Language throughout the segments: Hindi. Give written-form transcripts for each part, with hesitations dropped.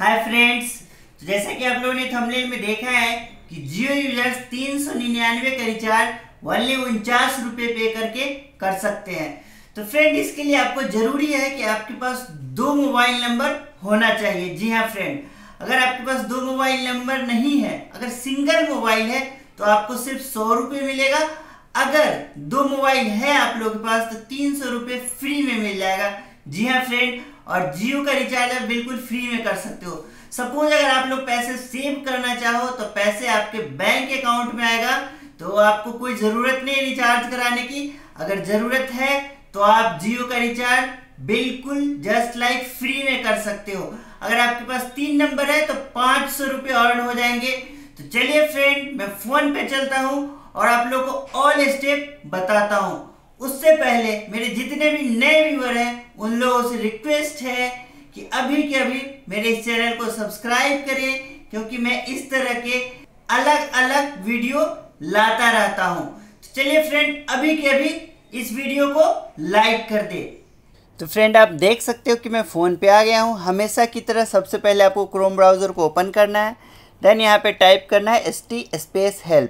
हाय फ्रेंड्स, तो जैसा कि आप लोगों ने थंबनेल में देखा है कि जियो यूजर्स 399 का रिचार्ज ओनली 49 रुपये पे करके कर सकते हैं। तो फ्रेंड, इसके लिए आपको जरूरी है कि आपके पास 2 मोबाइल नंबर होना चाहिए। जी हाँ फ्रेंड, अगर आपके पास 2 मोबाइल नंबर नहीं है, अगर सिंगल मोबाइल है तो आपको सिर्फ 100 रुपये मिलेगा। अगर 2 मोबाइल है आप लोगों के पास तो 300 रुपये फ्री में मिल जाएगा। जी हाँ फ्रेंड, और जियो का रिचार्ज आप बिल्कुल फ्री में कर सकते हो। सपोज अगर आप लोग पैसे सेव करना चाहो तो पैसे आपके बैंक अकाउंट में आएगा, तो आपको कोई जरूरत नहीं रिचार्ज कराने की। अगर जरूरत है तो आप जियो का रिचार्ज बिल्कुल जस्ट लाइक फ्री में कर सकते हो। अगर आपके पास 3 नंबर है तो 500 रुपये अर्न हो जाएंगे। तो चलिए फ्रेंड, मैं फोन पे चलता हूँ और आप लोग को ऑल स्टेप बताता हूँ। उससे पहले मेरे जितने भी नए व्यूअर हैं उन लोगों से रिक्वेस्ट है कि अभी के अभी मेरे इस चैनल को सब्सक्राइब करें, क्योंकि मैं इस तरह के अलग अलग वीडियो लाता रहता हूं। तो चलिए फ्रेंड, अभी के अभी इस वीडियो को लाइक कर दे। तो फ्रेंड, आप देख सकते हो कि मैं फ़ोन पे आ गया हूं। हमेशा की तरह सबसे पहले आपको क्रोम ब्राउज़र को ओपन करना है, देन यहाँ पे टाइप करना है st/help।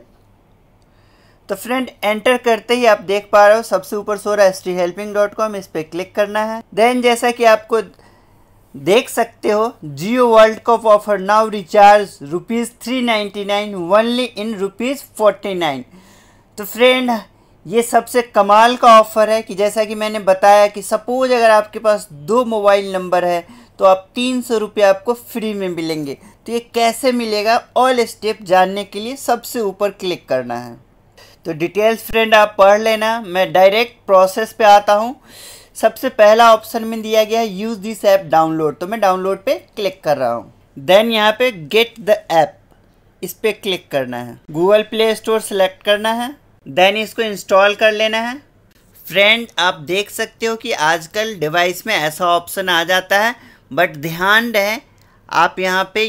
तो फ्रेंड, एंटर करते ही आप देख पा रहे हो सबसे ऊपर सो रहा है sthelping.com, इस पर क्लिक करना है। देन जैसा कि आपको देख सकते हो, Jio world cup offer now recharge ₹399 only in ₹49। तो फ्रेंड, ये सबसे कमाल का ऑफ़र है कि जैसा कि मैंने बताया कि सपोज अगर आपके पास 2 मोबाइल नंबर है तो आप 300 रुपये आपको फ्री में मिलेंगे। तो ये कैसे मिलेगा, ऑल स्टेप जानने के लिए सबसे ऊपर क्लिक करना है। तो डिटेल्स फ्रेंड आप पढ़ लेना, मैं डायरेक्ट प्रोसेस पे आता हूँ। सबसे पहला ऑप्शन में दिया गया है यूज़ दिस ऐप डाउनलोड, तो मैं डाउनलोड पे क्लिक कर रहा हूँ। देन यहाँ पे गेट द ऐप, इस पर क्लिक करना है। गूगल प्ले स्टोर सेलेक्ट करना है, देन इसको इंस्टॉल कर लेना है। फ्रेंड, आप देख सकते हो कि आजकल डिवाइस में ऐसा ऑप्शन आ जाता है, बट ध्यान रहे आप यहाँ पे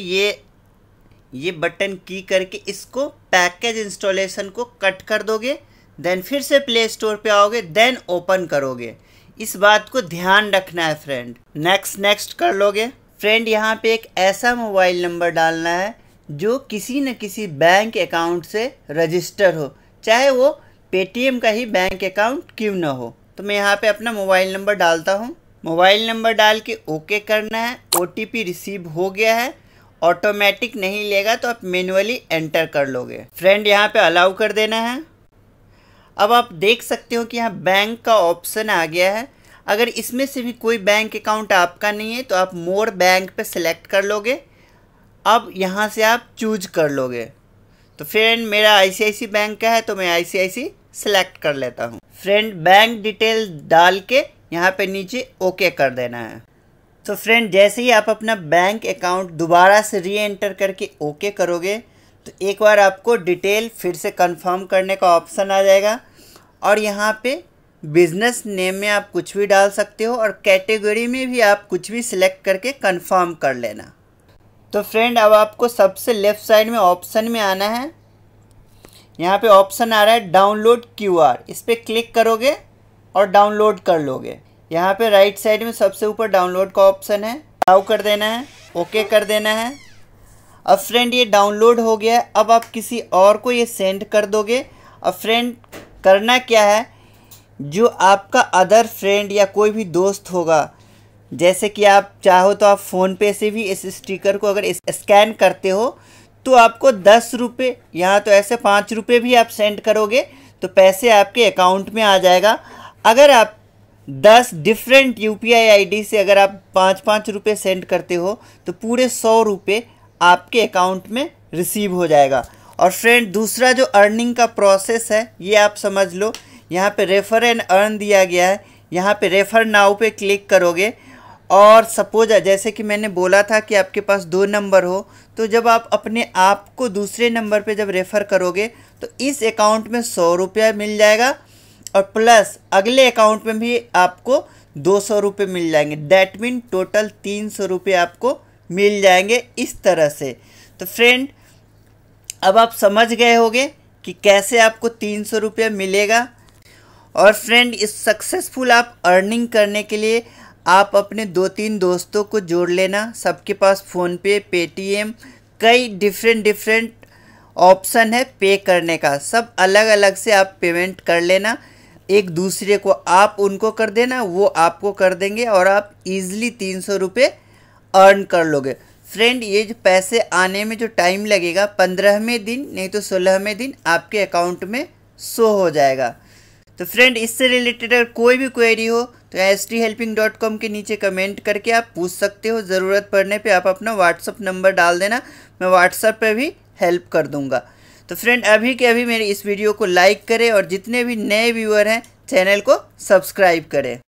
ये बटन की करके इसको पैकेज इंस्टॉलेशन को कट कर दोगे, देन फिर से प्ले स्टोर पे आओगे, देन ओपन करोगे। इस बात को ध्यान रखना है फ्रेंड। नेक्स्ट कर लोगे। फ्रेंड, यहाँ पे एक ऐसा मोबाइल नंबर डालना है जो किसी न किसी बैंक अकाउंट से रजिस्टर हो, चाहे वो पेटीएम का ही बैंक अकाउंट क्यों ना हो। तो मैं यहाँ पे अपना मोबाइल नंबर डालता हूँ। मोबाइल नंबर डाल के ओके करना है। OTP रिसीव हो गया है, ऑटोमेटिक नहीं लेगा तो आप मैन्युअली एंटर कर लोगे। फ्रेंड, यहाँ पे अलाउ कर देना है। अब आप देख सकते हो कि यहाँ बैंक का ऑप्शन आ गया है। अगर इसमें से भी कोई बैंक अकाउंट आपका नहीं है तो आप मोर बैंक पे सेलेक्ट कर लोगे। अब यहाँ से आप चूज कर लोगे। तो फ्रेंड, मेरा ICICI बैंक का है तो मैं ICICI सेलेक्ट कर लेता हूँ। फ्रेंड, बैंक डिटेल डाल के यहाँ पे नीचे ओके कर देना है। तो फ्रेंड, जैसे ही आप अपना बैंक अकाउंट दोबारा से री एंटर करके ओके करोगे तो एक बार आपको डिटेल फिर से कंफर्म करने का ऑप्शन आ जाएगा, और यहाँ पे बिजनेस नेम में आप कुछ भी डाल सकते हो और कैटेगरी में भी आप कुछ भी सिलेक्ट करके कंफर्म कर लेना। तो फ्रेंड, अब आपको सबसे लेफ़्ट साइड में ऑप्शन में आना है। यहाँ पे ऑप्शन आ रहा है डाउनलोड QR, इस पर क्लिक करोगे और डाउनलोड कर लोगे। यहाँ पे राइट साइड में सबसे ऊपर डाउनलोड का ऑप्शन है, अलाउ कर देना है, ओके कर देना है। अब फ्रेंड, ये डाउनलोड हो गया है। अब आप किसी और को ये सेंड कर दोगे। अब फ्रेंड, करना क्या है, जो आपका अदर फ्रेंड या कोई भी दोस्त होगा, जैसे कि आप चाहो तो आप फ़ोनपे से भी इस स्टिकर को अगर स्कैन करते हो तो आपको 10 रुपये, यहाँ तो ऐसे 5 रुपये भी आप सेंड करोगे तो पैसे आपके अकाउंट में आ जाएगा। अगर आप 10 डिफरेंट UPI ID से अगर आप 5-5 रुपये सेंड करते हो तो पूरे 100 रुपये आपके अकाउंट में रिसीव हो जाएगा। और फ्रेंड, दूसरा जो अर्निंग का प्रोसेस है ये आप समझ लो। यहाँ पे रेफ़र एंड अर्न दिया गया है, यहाँ पे रेफ़र नाउ पे क्लिक करोगे। और सपोज जैसे कि मैंने बोला था कि आपके पास 2 नंबर हो, तो जब आप अपने आप को दूसरे नंबर पे जब रेफ़र करोगे तो इस अकाउंट में 100 रुपया मिल जाएगा, और प्लस अगले अकाउंट में भी आपको 200 रुपये मिल जाएंगे। दैट मीन टोटल 300 रुपये आपको मिल जाएंगे इस तरह से। तो फ्रेंड, अब आप समझ गए होंगे कि कैसे आपको 300 रुपये मिलेगा। और फ्रेंड, इस सक्सेसफुल आप अर्निंग करने के लिए आप अपने 2-3 दोस्तों को जोड़ लेना, सबके पास फ़ोनपे, पेटीएम, कई डिफरेंट ऑप्शन है पे करने का, सब अलग अलग से आप पेमेंट कर लेना। एक दूसरे को आप उनको कर देना, वो आपको कर देंगे और आप इजीली 300 रुपये अर्न कर लोगे। फ्रेंड ये जो पैसे आने में जो टाइम लगेगा 15वें दिन नहीं तो 16वें दिन आपके अकाउंट में शो हो जाएगा। तो फ्रेंड इससे रिलेटेड अगर कोई भी क्वेरी हो तो sthelping.com के नीचे कमेंट करके आप पूछ सकते हो। ज़रूरत पड़ने पे आप अपना व्हाट्सअप नंबर डाल देना, मैं व्हाट्सअप पे भी हेल्प कर दूंगा। तो फ्रेंड अभी के अभी मेरी इस वीडियो को लाइक करें और जितने भी नए व्यूअर हैं चैनल को सब्सक्राइब करें।